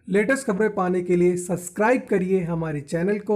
Latest खबरें पाने के लिए सब्सक्राइब करिए हमारे चैनल को,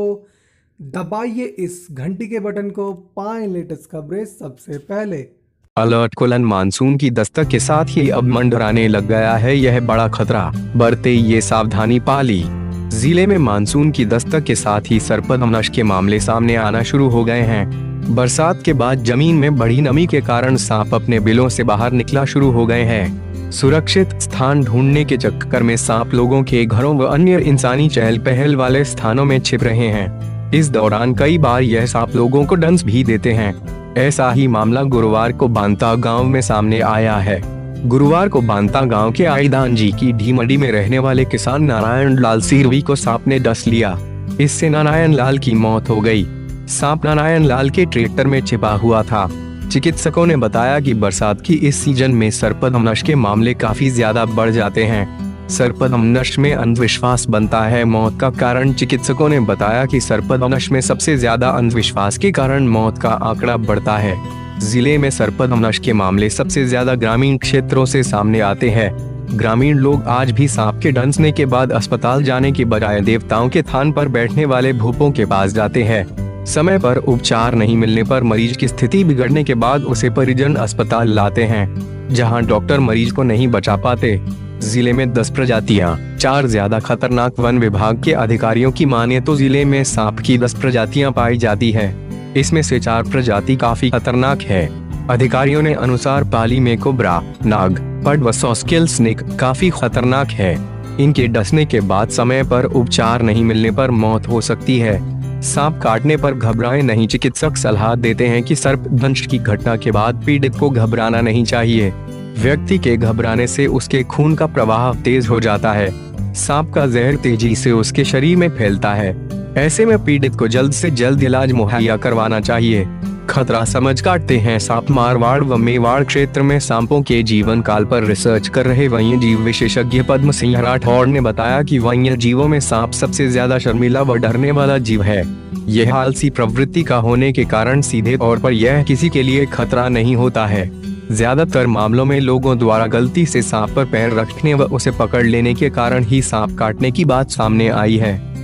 दबाइए इस घंटी के बटन को, पाएं लेटेस्ट खबरें सबसे पहले। अलर्ट कोलन मानसून की दस्तक के साथ ही अब मंडराने लग गया है यह बड़ा खतरा, बरते ये सावधानी पाली। जिले में मानसून की दस्तक के साथ ही सर्पदंश के मामले सामने आना शुरू हो गए हैं। बरसात के बाद जमीन में बढ़ी नमी के कारण सांप अपने बिलों से बाहर निकला शुरू हो गए हैं। सुरक्षित स्थान ढूंढने के चक्कर में सांप लोगों के घरों व अन्य इंसानी चहल पहल वाले स्थानों में छिप रहे हैं। इस दौरान कई बार यह सांप लोगों को डंस भी देते हैं। ऐसा ही मामला गुरुवार को बांता गांव में सामने आया है। गुरुवार को बांता गांव के आईदान जी की ढीमडी में रहने वाले किसान नारायण लाल सिरवी को सांप ने डस लिया। इससे नारायण लाल की मौत हो गई। सांप नारायण लाल के ट्रैक्टर में छिपा हुआ था। चिकित्सकों ने बताया कि बरसात की इस सीजन में सर्पदंश के मामले काफी ज्यादा बढ़ जाते हैं। सर्पदंश में अंधविश्वास बनता है मौत का कारण। चिकित्सकों ने बताया कि सर्पदंश में सबसे ज्यादा अंधविश्वास के कारण मौत का आंकड़ा बढ़ता है। जिले में सर्पदंश के मामले सबसे ज्यादा ग्रामीण क्षेत्रों से सामने आते हैं। ग्रामीण लोग आज भी सांप के डंसने के बाद अस्पताल जाने के बजाय देवताओं के थान पर बैठने वाले भूपों के पास जाते हैं। समय पर उपचार नहीं मिलने पर मरीज की स्थिति बिगड़ने के बाद उसे परिजन अस्पताल लाते हैं, जहां डॉक्टर मरीज को नहीं बचा पाते। जिले में 10 प्रजातियां, 4 ज्यादा खतरनाक। वन विभाग के अधिकारियों की माने तो जिले में सांप की 10 प्रजातियां पाई जाती है। इसमें से 4 प्रजाति काफी खतरनाक है। अधिकारियों ने अनुसार पाली में कोबरा, नाग, पड व सॉस्केल स्नेक काफी खतरनाक है। इनके डसने के बाद समय पर उपचार नहीं मिलने पर मौत हो सकती है। सांप काटने पर घबराएं नहीं। चिकित्सक सलाह देते हैं कि सर्पदंश की घटना के बाद पीड़ित को घबराना नहीं चाहिए। व्यक्ति के घबराने से उसके खून का प्रवाह तेज हो जाता है। सांप का जहर तेजी से उसके शरीर में फैलता है। ऐसे में पीड़ित को जल्द से जल्द इलाज मुहैया करवाना चाहिए। खतरा समझ काटते हैं सांप। मारवाड़ व मेवाड़ क्षेत्र में सांपों के जीवन काल पर रिसर्च कर रहे वन्य जीव विशेषज्ञ पद्म सिंह राठौड़ ने बताया कि वन्य जीवों में सांप सबसे ज्यादा शर्मीला व डरने वाला जीव है। यह आलसी प्रवृत्ति का होने के कारण सीधे तौर पर यह किसी के लिए खतरा नहीं होता है। ज्यादातर मामलों में लोगों द्वारा गलती से सांप पर पैर रखने व उसे पकड़ लेने के कारण ही सांप काटने की बात सामने आई है।